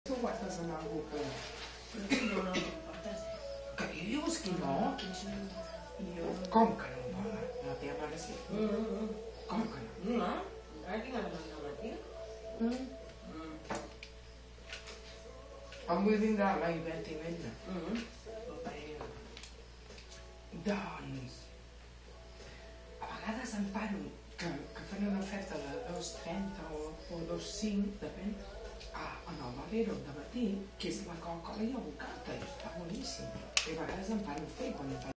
Tu guardes amb algú que... No, no, Que dius que no? Com que no vola? La teva mare sí. Com que no? No, ara tinc el matí. Avui vindrà la Ivet i l'Ella. Doncs... A vegades em paro que fan una oferta de 2,30 o 2,5, depèn, en el Valero de matí, que és la Coca-Cola i el bocata, i està boníssim. I a vegades em paro a fer quan